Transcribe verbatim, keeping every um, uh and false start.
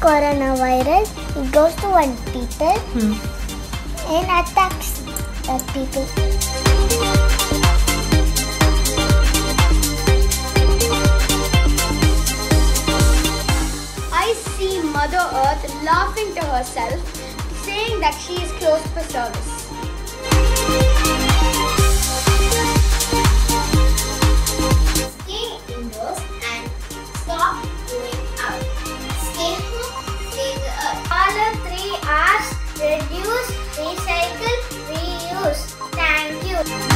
coronavirus, it goes to one people Hmm. and attacks that people. I see Mother Earth laughing to herself, saying that she is closed for service. Stay indoors and stop going out. Stay home, save the earth. Follow three R's: reduce, recycle, reuse. Thank you.